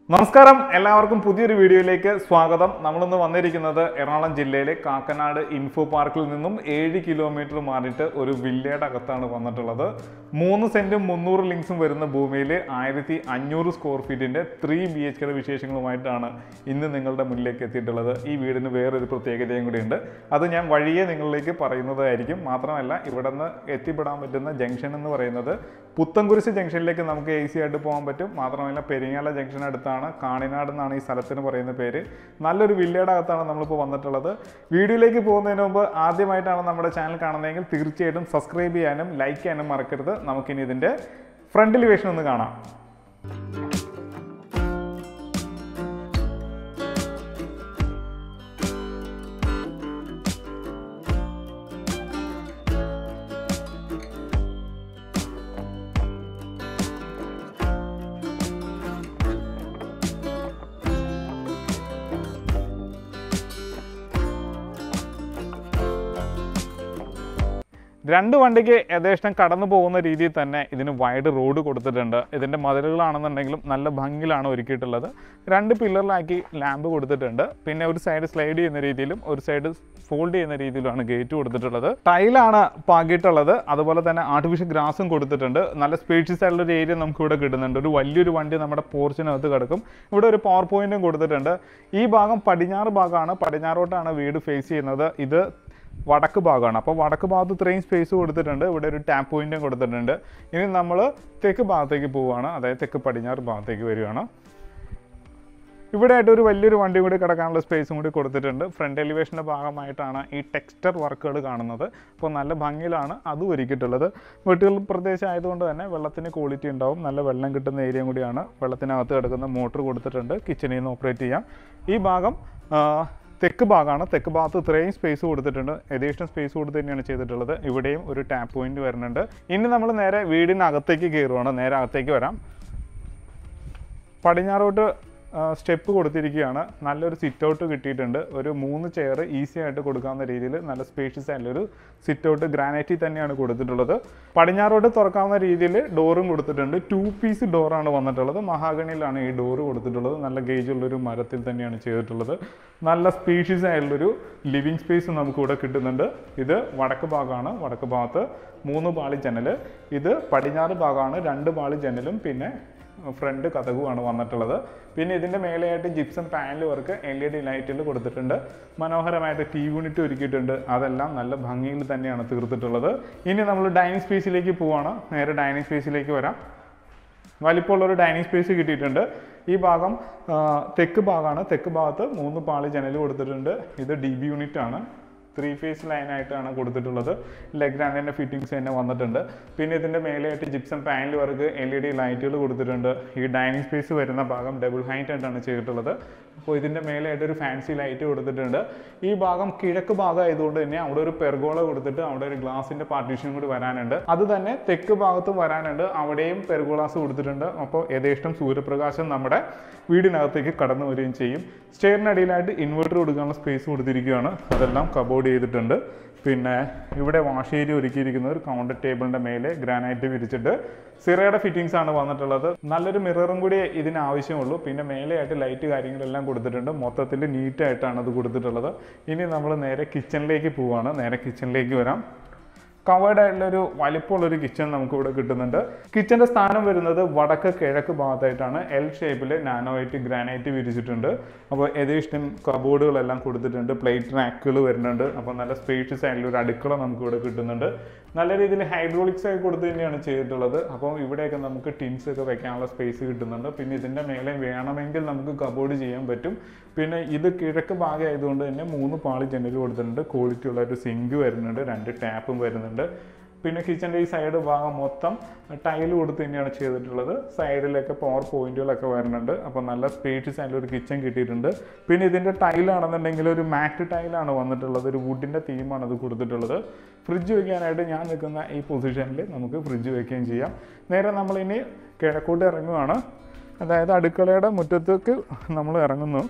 നമസ്കാരം എല്ലാവർക്കും പുതിയൊരു വീഡിയോയിലേക്ക് സ്വാഗതം. നമ്മളിന്ന് വന്നിരിക്കുന്നത് എറണാകുളം ജില്ലയിലെ കാക്കനാട് ഇൻഫോ പാർക്കിൽ നിന്നും 7 കിലോമീറ്റർ മാറിയിട്ട് ഒരു വില്ലയുടെ അകത്താണ് വന്നിട്ടുള്ളത്. 3 സെന്റും 300 ലിങ്സും വരുന്ന ഭൂമിയിൽ 1500 സ്ക്വയർ ഫീറ്റിന്റെ 3 BHK വിശേഷങ്ങളുമായിട്ടാണ് ഇന്ന് നിങ്ങളുടെ മുന്നിലേക്ക് എത്തിയിട്ടുള്ളത്. ഈ വീടിന് വേറൊരു പ്രത്യേകതയും കൂടിയുണ്ട്. അത് ഞാൻ വഴിയെ നിങ്ങളിലേക്ക് പറയുന്നതായിരിക്കും. മാത്രമല്ല ഇവിടെ നിന്ന് എത്തിപ്പെടാൻ പറ്റുന്ന ജംഗ്ഷൻ എന്ന് പറയുന്നത് പുത്തൻകുരിശ് ജംഗ്ഷനിലേക്ക് നമുക്ക് ഈസി ആയിട്ട് പോകാൻ പറ്റും. മാത്രമല്ല പെരിങ്ങാല ജംഗ്ഷൻ അടുത്താണ്. കാണിനാട് എന്നാണ് ഈ സ്ഥലത്തിന് പറയുന്ന പേര്. നല്ലൊരു വില്ലയുടെ അകത്താണ് നമ്മളിപ്പോൾ വന്നിട്ടുള്ളത്. വീഡിയോയിലേക്ക് പോകുന്നതിന് മുമ്പ് ആദ്യമായിട്ടാണ് നമ്മുടെ ചാനൽ കാണുന്നതെങ്കിൽ തീർച്ചയായിട്ടും സബ്സ്ക്രൈബ് ചെയ്യാനും ലൈക്ക് ചെയ്യാനും മറക്കരുത്. നമുക്കിനി ഇതിൻ്റെ ഫ്രണ്ട് എലിവേഷൻ ഒന്ന് കാണാം. രണ്ട് വണ്ടിക്ക് യഥേഷ്ടം കടന്നു പോകുന്ന രീതിയിൽ തന്നെ ഇതിന് വൈഡ് റോഡ് കൊടുത്തിട്ടുണ്ട്. ഇതിൻ്റെ മതിലുകളാണെന്നുണ്ടെങ്കിലും നല്ല ഭംഗിയിലാണ് ഒരുക്കിയിട്ടുള്ളത്. 2 പില്ലറിലാക്കി ലാമ്പ് കൊടുത്തിട്ടുണ്ട്. പിന്നെ ഒരു സൈഡ് സ്ലൈഡ് ചെയ്യുന്ന രീതിയിലും ഒരു സൈഡ് ഫോൾഡ് ചെയ്യുന്ന രീതിയിലുമാണ് ഗേറ്റ് കൊടുത്തിട്ടുള്ളത്. ടൈലാണ് പാകിയിട്ടുള്ളത്. അതുപോലെ തന്നെ ആർട്ടിഫിഷ്യൽ ഗ്രാസും കൊടുത്തിട്ടുണ്ട്. നല്ല സ്പേഷ്യസ് ആയിട്ടുള്ള ഒരു ഏരിയ നമുക്ക് ഇവിടെ കിട്ടുന്നുണ്ട്. ഒരു വലിയൊരു വണ്ടി നമ്മുടെ പോർച്ചിനകത്ത് കിടക്കും. ഇവിടെ ഒരു പവർ പോയിന്റും കൊടുത്തിട്ടുണ്ട്. ഈ ഭാഗം പടിഞ്ഞാറ് ഭാഗമാണ്. പടിഞ്ഞാറോട്ടാണ് വീട് ഫേസ് ചെയ്യുന്നത്. ഇത് വടക്ക് ഭാഗമാണ്. അപ്പോൾ വടക്ക് ഭാഗത്ത് ഇത്രയും സ്പേസ് കൊടുത്തിട്ടുണ്ട്. ഇവിടെ ഒരു ടാപ്പ് പോയിന്റും കൊടുത്തിട്ടുണ്ട്. ഇനി നമ്മൾ തെക്ക് ഭാഗത്തേക്ക് പോവുകയാണ്. അതായത് തെക്ക് പടിഞ്ഞാറ് ഭാഗത്തേക്ക് വരികയാണ്. ഇവിടെ ആയിട്ട് ഒരു വലിയൊരു വണ്ടി കൂടി കിടക്കാനുള്ള സ്പേസും കൂടി കൊടുത്തിട്ടുണ്ട്. ഫ്രണ്ട് എലിവേഷൻ്റെ ഭാഗമായിട്ടാണ് ഈ ടെക്സ്ചർ വർക്കുകൾ കാണുന്നത്. അപ്പോൾ നല്ല ഭംഗിയിലാണ് അത് ഒരുക്കിയിട്ടുള്ളത്. വീട്ടുകൾ പ്രദേശം ആയതുകൊണ്ട് തന്നെ വെള്ളത്തിന് ക്വാളിറ്റി ഉണ്ടാവും. നല്ല വെള്ളം കിട്ടുന്ന ഏരിയയും കൂടിയാണ്. വെള്ളത്തിനകത്ത് കിടക്കുന്ന മോട്ടർ കൊടുത്തിട്ടുണ്ട്. കിച്ചണിൽ നിന്ന് ഓപ്പറേറ്റ് ചെയ്യാം. ഈ ഭാഗം തെക്ക് ഭാഗമാണ്. തെക്ക് ഭാഗത്ത് ഇത്രയും സ്പേസ് കൊടുത്തിട്ടുണ്ട്. യഥേഷ്ടം സ്പേസ് കൊടുത്ത് തന്നെയാണ് ചെയ്തിട്ടുള്ളത്. ഇവിടെയും ഒരു ടാപ്പ് പോയിന്റ് വരുന്നുണ്ട്. ഇനി നമ്മൾ നേരെ വീടിനകത്തേക്ക് കയറുവാണ്. നേരെ അകത്തേക്ക് വരാം. പടിഞ്ഞാറോട്ട് സ്റ്റെപ്പ് കൊടുത്തിരിക്കുകയാണ്. നല്ലൊരു സിറ്റ് ഔട്ട് കിട്ടിയിട്ടുണ്ട്. ഒരു 3 ചെയർ ഈസി ആയിട്ട് കൊടുക്കാവുന്ന രീതിയിൽ നല്ല സ്പേഷ്യസ് ആയിട്ടുള്ളൊരു സിറ്റ് ഔട്ട് ഗ്രാനൈറ്റിൽ തന്നെയാണ് കൊടുത്തിട്ടുള്ളത്. പടിഞ്ഞാറോട്ട് തുറക്കാവുന്ന രീതിയിൽ ഡോറും കൊടുത്തിട്ടുണ്ട്. 2 പീസ് ഡോറാണ് വന്നിട്ടുള്ളത്. മഹാഗണിയിലാണ് ഈ ഡോറ് കൊടുത്തിട്ടുള്ളത്. നല്ല ഗേജുള്ളൊരു മരത്തിൽ തന്നെയാണ് ചെയ്തിട്ടുള്ളത്. നല്ല സ്പേഷ്യസ് ആയിട്ടുള്ളൊരു ലിവിങ് സ്പേസ് നമുക്കിവിടെ കിട്ടുന്നുണ്ട്. ഇത് വടക്ക് ഭാഗമാണ്. വടക്ക് ഭാഗത്ത് 3 പാളി ജനൽ. ഇത് പടിഞ്ഞാറ് ഭാഗമാണ്. 2 പാളി ജനലും പിന്നെ ഫ്രണ്ട് കതകുമാണ് വന്നിട്ടുള്ളത്. പിന്നെ ഇതിൻ്റെ മേലെയായിട്ട് ജിപ്സം പാനൽ വർക്ക് LED ലൈറ്റിൽ കൊടുത്തിട്ടുണ്ട്. മനോഹരമായിട്ട് TV യൂണിറ്റ് ഒരുക്കിയിട്ടുണ്ട്. അതെല്ലാം നല്ല ഭംഗിയിൽ തന്നെയാണ് തീർത്തിട്ടുള്ളത്. ഇനി നമ്മൾ ഡൈനിങ് സ്പേസിലേക്ക് പോവുകയാണ്. നേരെ ഡൈനിങ് സ്പേസിലേക്ക് വരാം. വലിപ്പമുള്ളൊരു ഡൈനിങ് സ്പേസ് കിട്ടിയിട്ടുണ്ട്. ഈ ഭാഗം തെക്ക് ഭാഗമാണ്. തെക്ക് ഭാഗത്ത് 3 പാളി ജനൽ കൊടുത്തിട്ടുണ്ട്. ഇത് DB യൂണിറ്റ് ആണ്. 3 ഫേസ് ലൈനായിട്ടാണ് കൊടുത്തിട്ടുള്ളത്. ലെഗ്രാൻഡിൻ്റെ ഫിറ്റിങ്സ് തന്നെ വന്നിട്ടുണ്ട്. പിന്നെ ഇതിൻ്റെ മേലെയായിട്ട് ജിപ്സം പാനൽ വർക്ക് LED ലൈറ്റുകൾ കൊടുത്തിട്ടുണ്ട്. ഈ ഡൈനിങ് സ്പേസ് വരുന്ന ഭാഗം ഡബിൾ ഹൈറ്റ് ആയിട്ടാണ് ചെയ്തിട്ടുള്ളത്. അപ്പോൾ ഇതിൻ്റെ മേലെയായിട്ട് ഒരു ഫാൻസി ലൈറ്റ് കൊടുത്തിട്ടുണ്ട്. ഈ ഭാഗം കിഴക്ക് ഭാഗം ആയതുകൊണ്ട് തന്നെ അവിടെ ഒരു പെർഗോള കൊടുത്തിട്ട് അവിടെ ഒരു ഗ്ലാസിൻ്റെ പാർട്ടീഷൻ കൂടി വരാനുണ്ട്. അത് തന്നെ തെക്ക് ഭാഗത്തും വരാനുണ്ട്. അവിടെയും പെർഗോളാസ് കൊടുത്തിട്ടുണ്ട്. അപ്പോൾ യഥേഷ്ടം സൂര്യപ്രകാശം നമ്മുടെ വീടിനകത്തേക്ക് കടന്നു വരികയും ചെയ്യും. സ്റ്റെയറിനടിയിലായിട്ട് ഇൻവെർട്ടർ കൊടുക്കാനുള്ള സ്പേസ് കൊടുത്തിരിക്കുകയാണ്. അതെല്ലാം കബോർഡ് ചെയ്തിട്ടുണ്ട്. പിന്നെ ഇവിടെ വാഷ് ഏരിയ ഒരുക്കിയിരിക്കുന്ന ഒരു കൗണ്ടർ ടേബിളിൻ്റെ മേലെ ഗ്രാനൈറ്റ് വിരിച്ചിട്ട് സിറയുടെ ഫിറ്റിങ്സ് ആണ് വന്നിട്ടുള്ളത്. നല്ലൊരു മിററും കൂടി ഇതിന് ആവശ്യമുള്ളൂ. പിന്നെ മേലെയായിട്ട് ലൈറ്റ് കാര്യങ്ങളെല്ലാം കൊടുത്തിട്ടുണ്ട്. മൊത്തത്തിൽ നീറ്റായിട്ടാണ് അത് കൊടുത്തിട്ടുള്ളത്. ഇനി നമ്മൾ നേരെ കിച്ചണിലേക്ക് പോവുകയാണ്. നേരെ കിച്ചണിലേക്ക് വരാം. കവേർഡ് ആയിട്ടുള്ളൊരു വലിപ്പമുള്ളൊരു കിച്ചൺ നമുക്കിവിടെ കിട്ടുന്നുണ്ട്. കിച്ചൻ്റെ സ്ഥാനം വരുന്നത് വടക്ക് കിഴക്ക് ഭാഗത്തായിട്ടാണ്. L ഷേപ്പിൽ നാനോവൈറ്റ് ഗ്രാനൈറ്റ് വിരിച്ചിട്ടുണ്ട്. അപ്പോൾ യഥേഷ്ടം കബോർഡുകളെല്ലാം കൊടുത്തിട്ടുണ്ട്. പ്ലേറ്റ് റാക്കുകൾ വരുന്നുണ്ട്. അപ്പോൾ നല്ല സ്പേഷ്യസ് ആയിട്ടുള്ള ഒരു അടുക്കള നമുക്കിവിടെ കിട്ടുന്നുണ്ട്. നല്ല രീതിയിൽ ഹൈഡ്രോളിക്സ് ആയി കൊടുത്ത് തന്നെയാണ് ചെയ്തിട്ടുള്ളത്. അപ്പോൾ ഇവിടെയൊക്കെ നമുക്ക് ടിൻസ് ഒക്കെ വെക്കാനുള്ള സ്പേസ് കിട്ടുന്നുണ്ട്. പിന്നെ ഇതിൻ്റെ മേലെ വേണമെങ്കിൽ നമുക്ക് കബോർഡ് ചെയ്യാൻ പറ്റും. പിന്നെ ഇത് കിഴക്ക് ഭാഗം ആയതുകൊണ്ട് തന്നെ 3 പാളി ജനൽ കൊടുത്തിട്ടുണ്ട്. ക്വാളിറ്റി ഉള്ള ഒരു സിങ്ക് വരുന്നുണ്ട്. 2 ടാപ്പും വരുന്നുണ്ട്. പിന്നെ കിച്ചൻ്റെ ഈ സൈഡ് ഭാഗം മൊത്തം ടൈൽ കൊടുത്ത് തന്നെയാണ് ചെയ്തിട്ടുള്ളത്. സൈഡിലൊക്കെ പവർ പോയിന്റുകളൊക്കെ വരുന്നുണ്ട്. അപ്പോൾ നല്ല സ്പേഷ്യസ് ആയിട്ടുള്ള ഒരു കിച്ചൺ കിട്ടിയിട്ടുണ്ട്. പിന്നെ ഇതിൻ്റെ ടൈലാണെന്നുണ്ടെങ്കിൽ ഒരു മാറ്റ് ടൈലാണ് വന്നിട്ടുള്ളത്. ഒരു വുഡിൻ്റെ തീമാണ് അത് കൊടുത്തിട്ടുള്ളത്. ഫ്രിഡ്ജ് വയ്ക്കാനായിട്ട് ഞാൻ നിൽക്കുന്ന ഈ പൊസിഷനിൽ നമുക്ക് ഫ്രിഡ്ജ് വയ്ക്കുകയും ചെയ്യാം. നേരെ നമ്മളിനി കിഴക്കോട്ട് ഇറങ്ങുകയാണ്. അതായത് അടുക്കളയുടെ മുറ്റത്തേക്ക് നമ്മൾ ഇറങ്ങുന്നു.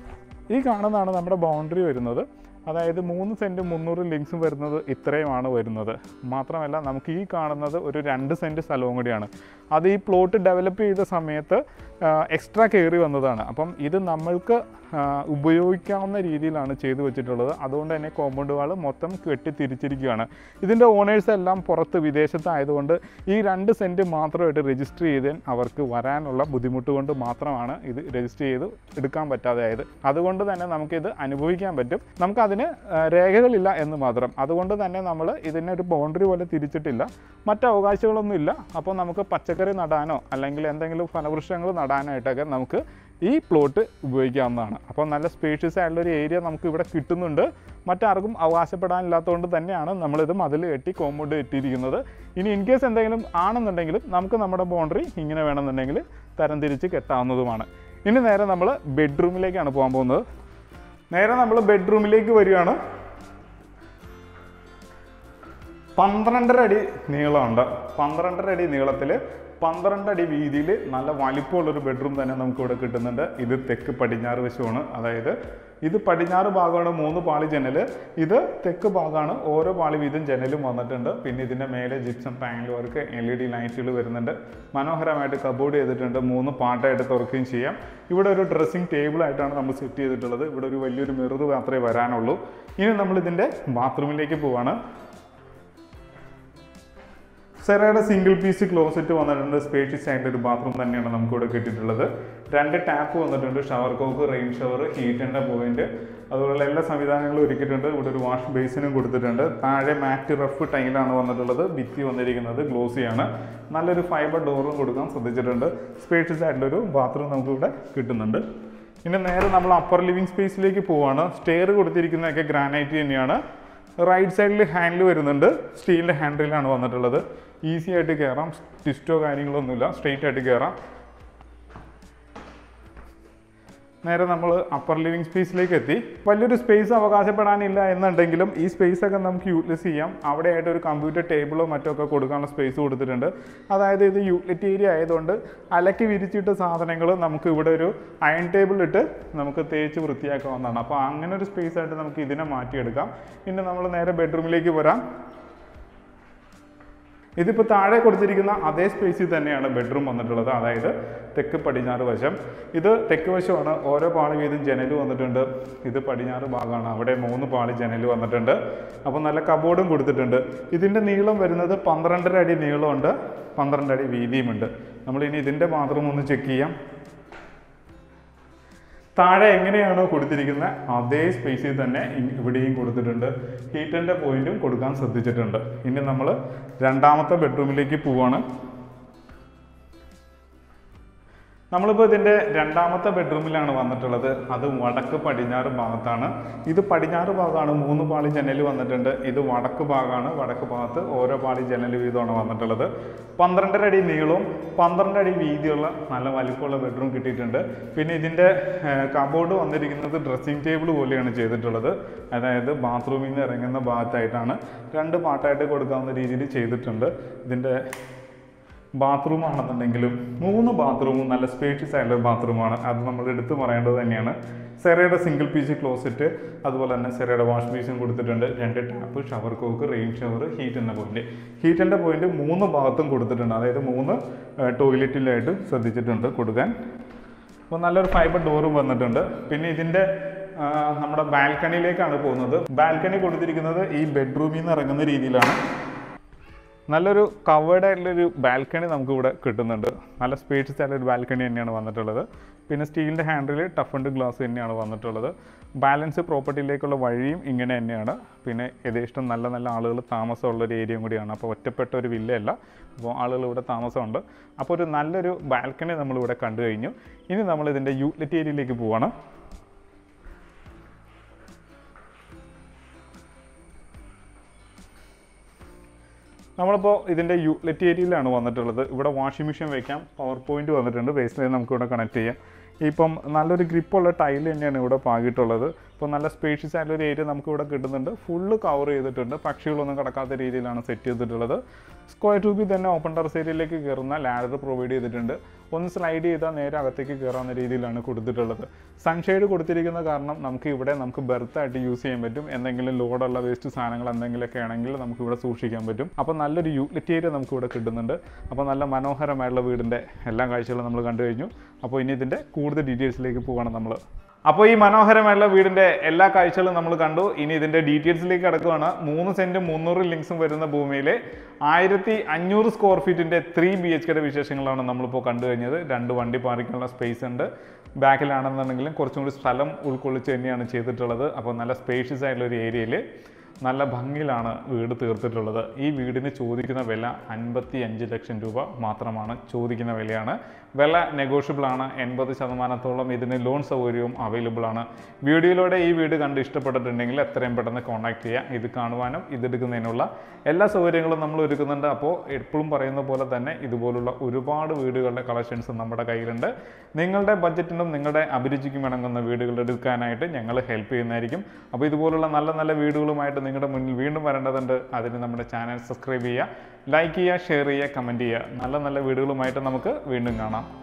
ഈ കാണുന്നതാണ് നമ്മുടെ ബൗണ്ടറി വരുന്നത്. അതായത് 3 സെൻറ്റ് 300 ലിങ്സും വരുന്നത് ഇത്രയുമാണ് വരുന്നത്. മാത്രമല്ല നമുക്ക് ഈ കാണുന്നത് ഒരു 2 സെൻറ്റ് സ്ഥലവും കൂടിയാണ്. അത് ഈ പ്ലോട്ട് ഡെവലപ്പ് ചെയ്ത സമയത്ത് എക്സ്ട്രാ കയറി വന്നതാണ്. അപ്പം ഇത് നമ്മൾക്ക് ഉപയോഗിക്കാവുന്ന രീതിയിലാണ് ചെയ്തു വെച്ചിട്ടുള്ളത്. അതുകൊണ്ട് തന്നെ കോമ്പൗണ്ട് വാൾ മൊത്തം കെട്ടി തിരിച്ചിരിക്കുകയാണ്. ഇതിൻ്റെ ഓണേഴ്സ് എല്ലാം പുറത്ത് വിദേശത്തായതുകൊണ്ട് ഈ 2 സെൻറ്റ് മാത്രമായിട്ട് രജിസ്റ്റർ ചെയ്ത് അവർക്ക് വരാനുള്ള ബുദ്ധിമുട്ട് കൊണ്ട് മാത്രമാണ് ഇത് രജിസ്റ്റർ ചെയ്ത് എടുക്കാൻ പറ്റാതെ ആയത്. അതുകൊണ്ട് തന്നെ നമുക്കിത് അനുഭവിക്കാൻ പറ്റും. നമുക്കതിന് രേഖകളില്ല എന്ന് മാത്രം. അതുകൊണ്ട് തന്നെ നമ്മൾ ഇതിനൊരു ബൗണ്ടറി പോലെ തിരിച്ചിട്ടില്ല. മറ്റ് അവകാശങ്ങളൊന്നുമില്ല. അപ്പോൾ നമുക്ക് പച്ചക്കറി നടാനോ അല്ലെങ്കിൽ എന്തെങ്കിലും ഫലവൃക്ഷങ്ങൾ നടാനായിട്ടൊക്കെ നമുക്ക് ഈ പ്ലോട്ട് ഉപയോഗിക്കാവുന്നതാണ്. അപ്പോൾ നല്ല സ്പേഷ്യസ് ആയിട്ടുള്ളൊരു ഏരിയ നമുക്ക് ഇവിടെ കിട്ടുന്നുണ്ട്. മറ്റാർക്കും അവകാശപ്പെടാനില്ലാത്തതുകൊണ്ട് തന്നെയാണ് നമ്മളിത് മതിൽ കെട്ടി കോമ്പൗണ്ട് കെട്ടിയിരിക്കുന്നത്. ഇനി ഇൻ കേസ് എന്തെങ്കിലും ആണെന്നുണ്ടെങ്കിലും നമുക്ക് നമ്മുടെ ബൗണ്ടറി ഇങ്ങനെ വേണമെന്നുണ്ടെങ്കിൽ തരംതിരിച്ച് കെട്ടാവുന്നതുമാണ്. ഇനി നേരെ നമ്മൾ ബെഡ്റൂമിലേക്കാണ് പോകാൻ പോകുന്നത്. നേരെ നമ്മൾ ബെഡ്റൂമിലേക്ക് വരികയാണ്. 12.5 അടി നീളമുണ്ട്. 12.5 അടി നീളത്തിൽ 12 അടി വീതിയിൽ നല്ല വലിപ്പമുള്ളൊരു ബെഡ്റൂം തന്നെ നമുക്കിവിടെ കിട്ടുന്നുണ്ട്. ഇത് തെക്ക് പടിഞ്ഞാറ് വശമാണ്. അതായത് ഇത് പടിഞ്ഞാറ് ഭാഗമാണ് 3 പാളി ജനൽ, ഇത് തെക്ക് ഭാഗമാണ് ഓരോ പാളി വീതം ജനലും വന്നിട്ടുണ്ട്. പിന്നെ ഇതിൻ്റെ മേലെ ജിപ്സം പാനൽ വർക്ക്, LED ലൈറ്റുകൾ വരുന്നുണ്ട്. മനോഹരമായിട്ട് കബോർഡ് ചെയ്തിട്ടുണ്ട്. 3 പാർട്ടായിട്ട് തുറക്കുകയും ചെയ്യാം. ഇവിടെ ഒരു ഡ്രസ്സിംഗ് ടേബിളായിട്ടാണ് നമ്മൾ സെറ്റ് ചെയ്തിട്ടുള്ളത്. ഇവിടെ ഒരു വലിയൊരു മിറർ മാത്രമേ വരാനുള്ളൂ. ഇനി നമ്മളിതിൻ്റെ ബാത്റൂമിലേക്ക് പോവാണ്. സെറയുടെ സിംഗിൾ പീസ് ക്ലോസറ്റ് വന്നിട്ടുണ്ട്. സ്പേഷ്യസ് ആയിട്ടൊരു ബാത്റൂം തന്നെയാണ് നമുക്കിവിടെ കിട്ടിയിട്ടുള്ളത്. 2 ടാപ്പ് വന്നിട്ടുണ്ട്. ഷവർ കോക്ക്, റെയിൻ ഷവർ, ഹീറ്റിൻ്റെ പോയിന്റ്, അതുപോലുള്ള എല്ലാ സംവിധാനങ്ങളും ഒരുക്കിയിട്ടുണ്ട്. ഇവിടെ ഒരു വാഷ് ബേസിനും കൊടുത്തിട്ടുണ്ട്. താഴെ മാറ്റ് റഫ് ടൈലാണ് വന്നിട്ടുള്ളത്. ഭിത്തി വന്നിരിക്കുന്നത് ഗ്ലോസിയാണ്. നല്ലൊരു ഫൈബർ ഡോറും കൊടുക്കാൻ ശ്രദ്ധിച്ചിട്ടുണ്ട്. സ്പേഷ്യസ് ആയിട്ടുള്ളൊരു ബാത്റൂം നമുക്കിവിടെ കിട്ടുന്നുണ്ട്. ഇനി നേരെ നമ്മൾ അപ്പർ ലിവിങ് സ്പേസിലേക്ക് പോവാണ്. സ്റ്റെയർ കൊടുത്തിരിക്കുന്നതൊക്കെ ഗ്രാനൈറ്റ് തന്നെയാണ്. റൈറ്റ് സൈഡിൽ ഹാൻഡിൽ വരുന്നുണ്ട്. സ്റ്റീലിൻ്റെ ഹാൻഡിലാണ് വന്നിട്ടുള്ളത്. ഈസി ആയിട്ട് കയറാം. ട്വിസ്റ്റോ കാര്യങ്ങളൊന്നുമില്ല. സ്ട്രെയിറ്റ് ആയിട്ട് കയറാം. നേരെ നമ്മൾ അപ്പർ ലിവിങ് സ്പേസിലേക്ക് എത്തി. വലിയൊരു സ്പേസ് അവകാശപ്പെടാനില്ല എന്നുണ്ടെങ്കിലും ഈ സ്പേസൊക്കെ നമുക്ക് യൂട്ടിലൈസ് ചെയ്യാം. അവിടെയായിട്ട് ഒരു കമ്പ്യൂട്ടർ ടേബിളോ മറ്റോ ഒക്കെ കൊടുക്കാനുള്ള സ്പേസ് കൊടുത്തിട്ടുണ്ട്. അതായത് ഇത് യൂട്ടിലിറ്റി ഏരിയ ആയതുകൊണ്ട് അലക്കി വിരിച്ചിട്ട സാധനങ്ങൾ നമുക്ക് ഇവിടെ ഒരു അയൺ ടേബിൾ ഇട്ട് നമുക്ക് തേച്ച് വൃത്തിയാക്കാവുന്നതാണ്. അപ്പോൾ അങ്ങനെ ഒരു സ്പേസ് ആയിട്ട് നമുക്ക് ഇതിനെ മാറ്റിയെടുക്കാം. പിന്നെ നമ്മൾ നേരെ ബെഡ്റൂമിലേക്ക് വരാം. ഇതിപ്പോൾ താഴെ കൊടുത്തിരിക്കുന്ന അതേ സ്പേസിൽ തന്നെയാണ് ബെഡ്റൂം വന്നിട്ടുള്ളത്. അതായത് തെക്ക് പടിഞ്ഞാറ് വശം. ഇത് തെക്ക് വശമാണ്. ഓരോ പാളി വീതം ജനൽ വന്നിട്ടുണ്ട്. ഇത് പടിഞ്ഞാറ് ഭാഗമാണ്. അവിടെ 3 പാളി ജനൽ വന്നിട്ടുണ്ട്. അപ്പോൾ നല്ല കബോർഡും കൊടുത്തിട്ടുണ്ട്. ഇതിൻ്റെ നീളം വരുന്നത് 12.5 അടി നീളമുണ്ട്, 12 അടി വീതിയുമുണ്ട്. നമ്മളിനി ഇതിൻ്റെ ബാത്റൂം ഒന്ന് ചെക്ക് ചെയ്യാം. താഴെ എങ്ങനെയാണോ കൊടുത്തിരിക്കുന്നത് അതേ സ്പേസിൽ തന്നെ ഇവിടെയും കൊടുത്തിട്ടുണ്ട്. ഹീറ്ററിൻ്റെ പോയിന്റും കൊടുക്കാൻ ശ്രദ്ധിച്ചിട്ടുണ്ട്. ഇനി നമ്മൾ രണ്ടാമത്തെ ബെഡ്റൂമിലേക്ക് പോവാണ്. നമ്മളിപ്പോൾ ഇതിൻ്റെ രണ്ടാമത്തെ ബെഡ്റൂമിലാണ് വന്നിട്ടുള്ളത്. അത് വടക്ക് പടിഞ്ഞാറ് ഭാഗത്താണ്. ഇത് പടിഞ്ഞാറ് ഭാഗമാണ്. 3 പാളി ജനൽ വന്നിട്ടുണ്ട്. ഇത് വടക്ക് ഭാഗമാണ്. വടക്ക് ഭാഗത്ത് ഓരോ പാളി ജനൽ വീതമാണ് വന്നിട്ടുള്ളത്. 12.5 അടി നീളവും 12 അടി വീതിയുള്ള നല്ല വലിപ്പമുള്ള ബെഡ്റൂം കിട്ടിയിട്ടുണ്ട്. പിന്നെ ഇതിൻ്റെ കബോർഡ് വന്നിരിക്കുന്നത് ഡ്രസ്സിംഗ് ടേബിൾ പോലെയാണ് ചെയ്തിട്ടുള്ളത്. അതായത് ബാത്റൂമിൽ നിന്ന് ഇറങ്ങുന്ന ഭാഗത്തായിട്ടാണ് 2 പാർട്ടായിട്ട് കൊടുക്കാവുന്ന രീതിയിൽ ചെയ്തിട്ടുണ്ട്. ഇതിൻ്റെ ബാത്റൂം ആണെന്നുണ്ടെങ്കിലും 3 ബാത്റൂമും നല്ല സ്പേഷ്യസ് ആയിട്ടുള്ള ബാത്റൂമാണ്. അത് നമ്മൾ എടുത്തു പറയേണ്ടത് തന്നെയാണ്. സെറയുടെ സിംഗിൾ പീസ് ക്ലോസറ്റ്, അതുപോലെ തന്നെ സെറയുടെ വാഷ് ബേസിൻ കൊടുത്തിട്ടുണ്ട്. 2 tap, shower cock, rain shower, ഹീറ്റിൻ്റെ പോയിന്റ്. ഹീറ്റിൻ്റെ പോയിന്റ് 3 ഭാഗത്തും കൊടുത്തിട്ടുണ്ട്. അതായത് 3 ടോയ്ലറ്റിലായിട്ട് ശ്രദ്ധിച്ചിട്ടുണ്ട് കൊടുക്കാൻ. അപ്പോൾ നല്ലൊരു ഫൈബർ ഡോറും വന്നിട്ടുണ്ട്. പിന്നെ ഇതിൻ്റെ നമ്മുടെ ബാൽക്കണിയിലേക്കാണ് പോകുന്നത്. ബാൽക്കണി കൊടുത്തിരിക്കുന്നത് ഈ ബെഡ്റൂമിൽ നിന്ന് ഇറങ്ങുന്ന രീതിയിലാണ്. നല്ലൊരു കവേർഡ് ആയിട്ടുള്ളൊരു ബാൽക്കണി നമുക്കിവിടെ കിട്ടുന്നുണ്ട്. നല്ല സ്പേഷ്യസ് ആയിട്ടുള്ളൊരു ബാൽക്കണി തന്നെയാണ് വന്നിട്ടുള്ളത്. പിന്നെ സ്റ്റീലിൻ്റെ ഹാൻഡിൽ ടഫ് ആൻഡ് ഗ്ലാസ് തന്നെയാണ് വന്നിട്ടുള്ളത്. ബാലൻസ് പ്രോപ്പർട്ടിയിലേക്കുള്ള വഴിയും ഇങ്ങനെ തന്നെയാണ്. പിന്നെ യഥേഷ്ടം നല്ല നല്ല ആളുകൾ താമസമുള്ളൊരു ഏരിയയും കൂടിയാണ്. അപ്പോൾ ഒറ്റപ്പെട്ട ഒരു വില്ലയല്ല. അപ്പോൾ ആളുകൾ ഇവിടെ താമസമുണ്ട്. അപ്പോൾ ഒരു നല്ലൊരു ബാൽക്കണി നമ്മളിവിടെ കണ്ടു കഴിഞ്ഞു. ഇനി നമ്മളിതിൻ്റെ യൂട്ടിലിറ്റി ഏരിയയിലേക്ക് പോവാണ്. നമ്മളിപ്പോൾ ഇതിൻ്റെ യൂട്ടിലിറ്റി ഏരിയയിലാണ് വന്നിട്ടുള്ളത്. ഇവിടെ വാഷിംഗ് മെഷീൻ വയ്ക്കാം. പവർ പോയിന്റ് വന്നിട്ടുണ്ട്. ബേസ് ലൈൻ നമുക്കിവിടെ കണക്ട് ചെയ്യാം. ഇപ്പം നല്ലൊരു ഗ്രിപ്പുള്ള ടൈൽ തന്നെയാണ് ഇവിടെ പാകിയിട്ടുള്ളത്. ഇപ്പോൾ നല്ല സ്പേഷ്യസ് ആയിട്ടുള്ളൊരു ഏരിയ നമുക്കിവിടെ കിട്ടുന്നുണ്ട്. ഫുള്ള് കവർ ചെയ്തിട്ടുണ്ട്. പക്ഷികളൊന്നും കിടക്കാത്ത രീതിയിലാണ് സെറ്റ് ചെയ്തിട്ടുള്ളത്. സ്ക്വയർ ട്യൂബിൽ തന്നെ ഓപ്പൺ ടെറസ് ഏരിയയിലേക്ക് കയറുന്ന ലാഡർ പ്രൊവൈഡ് ചെയ്തിട്ടുണ്ട്. ഒന്ന് സ്ലൈഡ് ചെയ്താൽ നേരെ അകത്തേക്ക് കയറാവുന്ന രീതിയിലാണ് കൊടുത്തിട്ടുള്ളത്. സൺഷെയ്ഡ് കൊടുത്തിരിക്കുന്ന കാരണം നമുക്ക് ബെർത്തായിട്ട് യൂസ് ചെയ്യാൻ പറ്റും. എന്തെങ്കിലും ലോഡുള്ള വേസ്റ്റ് സാധനങ്ങൾ എന്തെങ്കിലുമൊക്കെ ആണെങ്കിൽ നമുക്ക് ഇവിടെ സൂക്ഷിക്കാൻ പറ്റും. അപ്പോൾ നല്ലൊരു യൂട്ടിലിറ്റി ഏരിയ നമുക്ക് ഇവിടെ കിട്ടുന്നുണ്ട്. അപ്പോൾ നല്ല മനോഹരമായിട്ടുള്ള വീടിൻ്റെ എല്ലാ കാഴ്ചകളും നമ്മൾ കണ്ടു കഴിഞ്ഞു. അപ്പോൾ ഇനി ഇതിൻ്റെ കൂടുതൽ ഡീറ്റെയിൽസിലേക്ക് പോവുകയാണ് നമ്മൾ. അപ്പോൾ ഈ മനോഹരമായുള്ള വീടിൻ്റെ എല്ലാ കാഴ്ചകളും നമ്മൾ കണ്ടു. ഇനി ഇതിൻ്റെ ഡീറ്റെയിൽസിലേക്ക് കിടക്കുകയാണ്. 3 സെൻറ്റും 300 ലിങ്ക്സും വരുന്ന ഭൂമിയിലെ 1500 സ്ക്വയർ ഫീറ്റിൻ്റെ 3 BHKയുടെ വിശേഷങ്ങളാണ് നമ്മളിപ്പോൾ കണ്ടു കഴിഞ്ഞത്. 2 വണ്ടി പാർക്കിങ്ങുള്ള സ്പേസ് ഉണ്ട്. ബാക്കിലാണെന്നുണ്ടെങ്കിലും കുറച്ചും കൂടി സ്ഥലം ഉൾക്കൊള്ളിച്ച് തന്നെയാണ് ചെയ്തിട്ടുള്ളത്. അപ്പോൾ നല്ല സ്പേഷ്യസ് ആയിട്ടുള്ള ഒരു ഏരിയയിൽ നല്ല ഭംഗിയിലാണ് വീട് തീർത്തിട്ടുള്ളത്. ഈ വീടിന് ചോദിക്കുന്ന വില 55 ലക്ഷം രൂപ മാത്രമാണ് ചോദിക്കുന്ന വിലയാണ്. വില നെഗോഷ്യബിൾ ആണ്. 80% ഇതിന് ലോൺ സൗകര്യവും അവൈലബിൾ ആണ്. വീഡിയോയിലൂടെ ഈ വീട് കണ്ട് ഇഷ്ടപ്പെട്ടിട്ടുണ്ടെങ്കിൽ എത്രയും പെട്ടെന്ന് കോൺടാക്ട് ചെയ്യുക. ഇത് കാണുവാനും ഇതെടുക്കുന്നതിനുള്ള എല്ലാ സൗകര്യങ്ങളും നമ്മൾ ഒരുക്കുന്നുണ്ട്. അപ്പോൾ എപ്പോഴും പറയുന്ന പോലെ തന്നെ ഇതുപോലുള്ള ഒരുപാട് വീടുകളുടെ കളക്ഷൻസ് നമ്മുടെ കയ്യിലുണ്ട്. നിങ്ങളുടെ ബഡ്ജറ്റിനും നിങ്ങളുടെ അഭിരുചിക്കും ഇണങ്ങുന്ന വീടുകൾ എടുക്കാനായിട്ട് ഞങ്ങൾ ഹെൽപ്പ് ചെയ്യുന്നതായിരിക്കും. അപ്പോൾ ഇതുപോലുള്ള നല്ല നല്ല വീടുകളുമായിട്ട് നിങ്ങളുടെ മുന്നിൽ വീണ്ടും വരേണ്ടതുണ്ട്. അതിന് നമ്മുടെ ചാനൽ സബ്സ്ക്രൈബ് ചെയ്യുക, ലൈക്ക് ചെയ്യുക, ഷെയർ ചെയ്യുക, കമൻറ്റ് ചെയ്യുക. നല്ല നല്ല വീഡിയോകളുമായിട്ട് നമുക്ക് വീണ്ടും കാണാം.